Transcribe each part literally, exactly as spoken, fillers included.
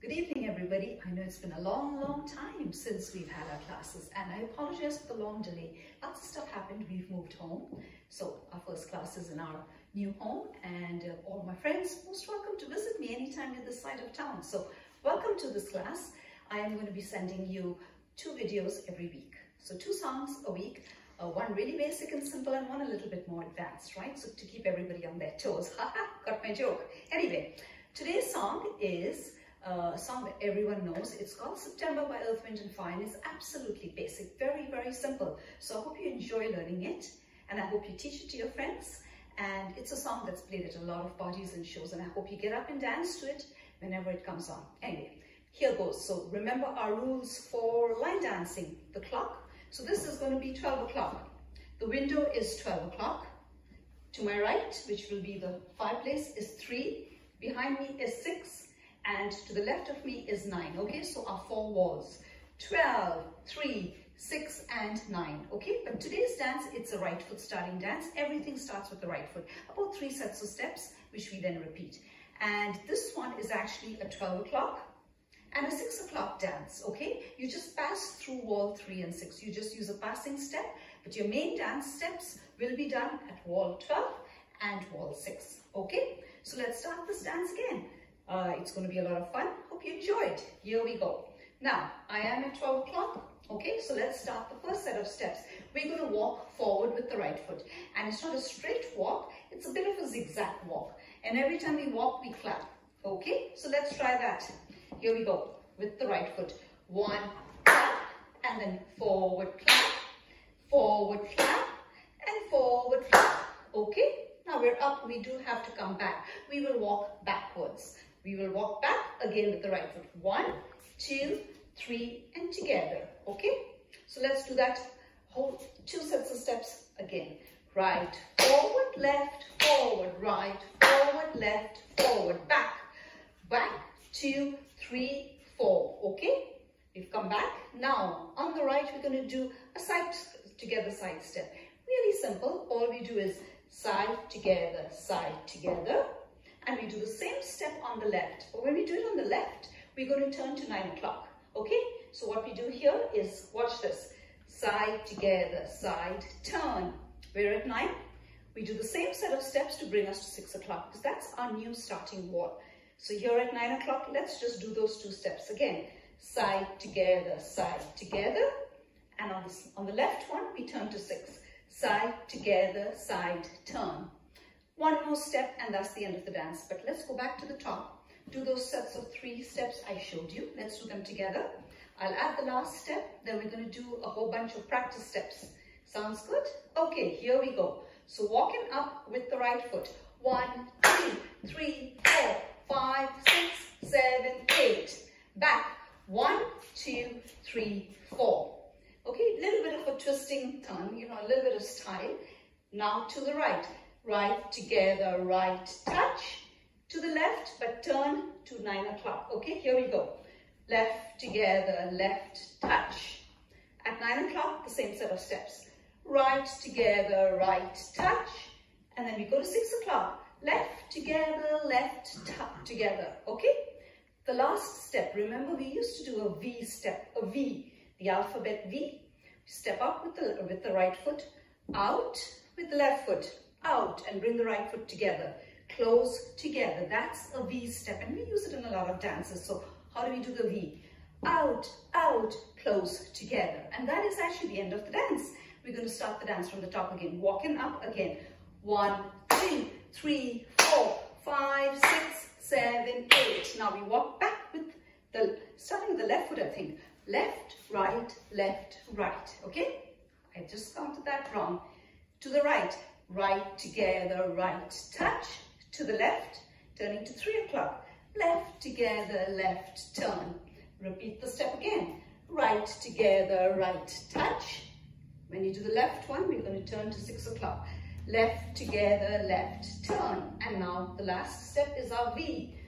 Good evening, everybody. I know it's been a long, long time since we've had our classes, and I apologize for the long delay. Lots of stuff happened. We've moved home. So our first class is in our new home, and uh, all my friends, most welcome to visit me anytime you're this side of town. So welcome to this class. I am going to be sending you two videos every week. So two songs a week, uh, one really basic and simple and one a little bit more advanced, right? So to keep everybody on their toes. Haha, got my joke. Anyway, today's song is Uh, a song that everyone knows. It's called September by Earth, Wind and Fire. It's absolutely basic, very, very simple. So I hope you enjoy learning it, and I hope you teach it to your friends. And it's a song that's played at a lot of parties and shows, and I hope you get up and dance to it whenever it comes on. Anyway, here goes. So remember our rules for line dancing, the clock. So this is going to be twelve o'clock. The window is twelve o'clock. To my right, which will be the fireplace, is three. Behind me is six. And to the left of me is nine, okay? So our four walls, twelve, three, six, and nine, okay? But today's dance, it's a right foot starting dance. Everything starts with the right foot. About three sets of steps, which we then repeat. And this one is actually a twelve o'clock and a six o'clock dance, okay? You just pass through wall three and six. You just use a passing step, but your main dance steps will be done at wall twelve and wall six, okay? So let's start this dance again. Uh, it's going to be a lot of fun. Hope you enjoy it. Here we go. Now, I am at twelve o'clock. Okay, so let's start the first set of steps. We're going to walk forward with the right foot. And it's not a straight walk. It's a bit of a zigzag walk. And every time we walk, we clap. Okay, so let's try that. Here we go. With the right foot. One, clap, and then forward, clap, forward, clap, and forward, clap. Okay, now we're up. We do have to come back. We will walk backwards. We will walk back again with the right foot. One, two, three, and together. Okay? So let's do that whole two sets of steps again. Right, forward, left, forward, right, forward, left, forward, back, back, two, three, four. Okay? We've come back. Now, on the right, we're going to do a side together side step. Really simple. All we do is side together, side together. And we do the same step on the left. But when we do it on the left, we're going to turn to nine o'clock. Okay? So what we do here is, watch this. Side together, side, turn. We're at nine. We do the same set of steps to bring us to six o'clock, because that's our new starting wall. So here at nine o'clock, let's just do those two steps again. Side together, side together. And on, this, on the left one, we turn to six. Side together, side, turn. One more step, and that's the end of the dance. But let's go back to the top. Do those sets of three steps I showed you. Let's do them together. I'll add the last step. Then we're going to do a whole bunch of practice steps. Sounds good? Okay, here we go. So walking up with the right foot. One, two, three, four, five, six, seven, eight. Back. One, two, three, four. Okay, a little bit of a twisting turn, you know, a little bit of style. Now to the right. Right together, right touch. To the left, but turn to nine o'clock. Okay, here we go. Left together, left touch. At nine o'clock, the same set of steps. Right together, right touch. And then we go to six o'clock. Left together, left touch together. Okay? The last step, remember we used to do a V step, a V, the alphabet V. Step up with the, with the right foot, out with the left foot. Out and bring the right foot together, close together. That's a V step, and we use it in a lot of dances. So how do we do the V? Out, out, close together. And that is actually the end of the dance. We're going to start the dance from the top again, walking up again. One, two, three, four, five, six, seven, eight. Now we walk back with the, starting with the left foot, I think. Left, right, left, right. Okay? I just counted that wrong. To the right. Right together, right touch. To the left, turning to three o'clock. Left together, left turn. Repeat the step again. Right together, right touch. When you do the left one, we're going to turn to six o'clock. Left together, left turn. And now the last step is our V.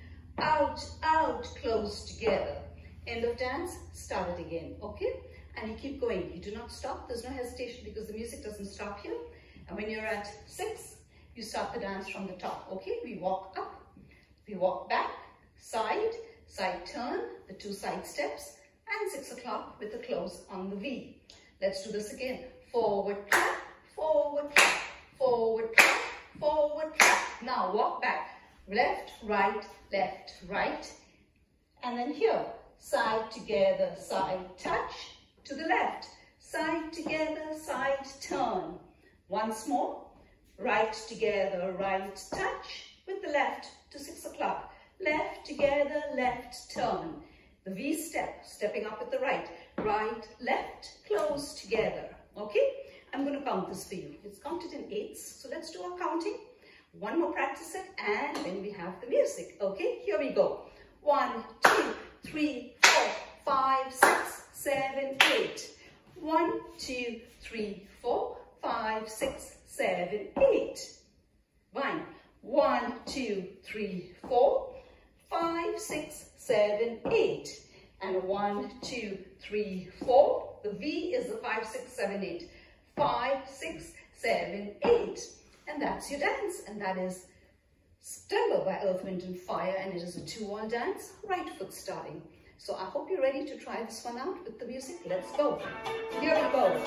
Out, out, close together. End of dance, start it again. Okay? And you keep going. You do not stop. There's no hesitation because the music doesn't stop here. And when you're at six, you start the dance from the top, okay? We walk up, we walk back, side, side turn, the two side steps, and six o'clock with the close on the V. Let's do this again. Forward clap, forward clap, forward clap, forward clap. Now walk back. Left, right, left, right. And then here, side together, side touch to the left. Side together, side turn. Once more. Right together, right touch with the left to six o'clock. Left together, left turn. The V step, stepping up with the right. Right, left, close together. Okay? I'm going to count this for you. It's counted in eights. So let's do our counting. One more practice set and then we have the music. Okay? Here we go. One, two, three, four, five, six, seven, eight. One, two, three, four, five, six, seven, eight. One, one, two, three, four, five, six, seven, eight. And one, two, three, four. The V is the five, six, seven, eight. Five, six, seven, eight. And that's your dance. And that is September by Earth, Wind and Fire. And it is a two-wall dance, right foot starting. So I hope you're ready to try this one out with the music. Let's go. Here we go.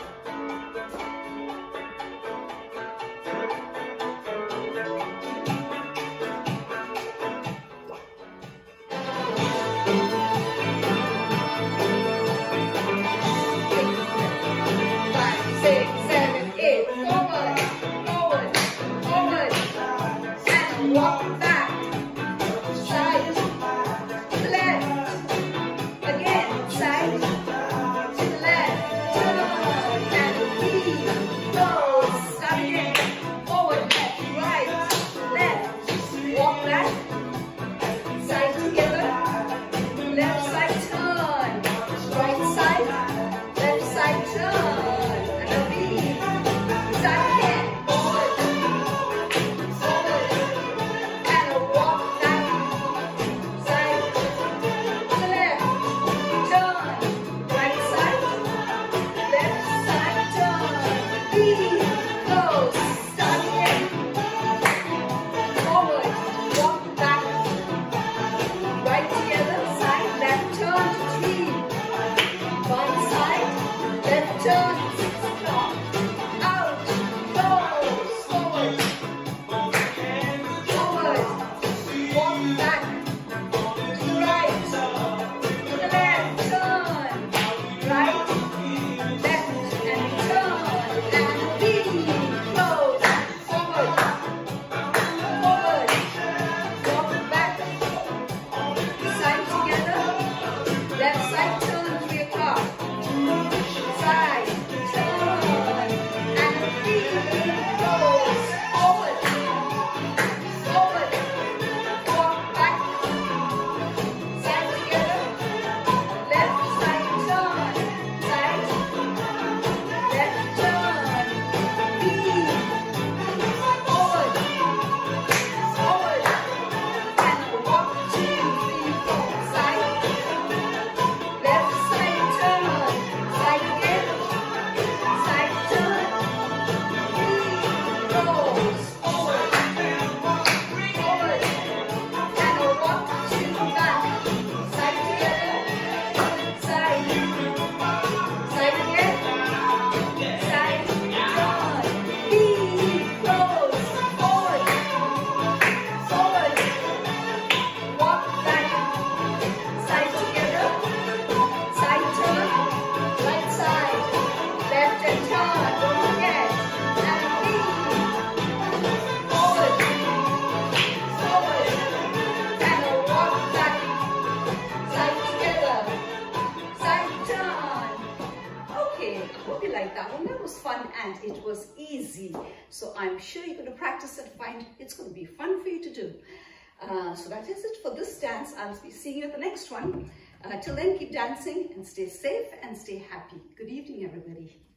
Walk back, side, to the left, again, side, to the left, turn, and lead, close, start again, forward, left, right, left, walk back, side together, left side turn, right side, left side turn, and a lead, start again. And it was easy, so I'm sure you're going to practice and find it's going to be fun for you to do. Uh, so that is it for this dance. I'll be seeing you at the next one. Uh, till then, keep dancing and stay safe and stay happy. Good evening, everybody.